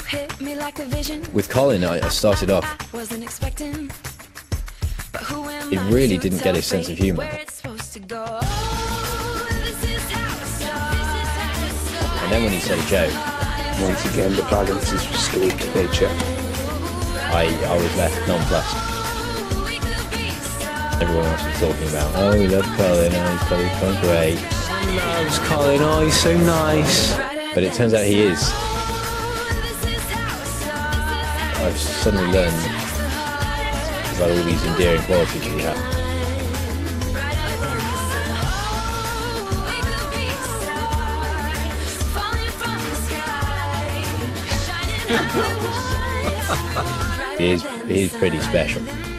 With Colin, I started off, it really didn't get his sense of humour. And then when he said a joke, once again the balance is restored to nature. I was left nonplussed. Everyone else was talking about, oh, we love Colin, oh, he's Colin's great. Loves Colin, oh, he's so nice. But it turns out he is. I've suddenly learned about all these endearing qualities that he has. He is pretty special.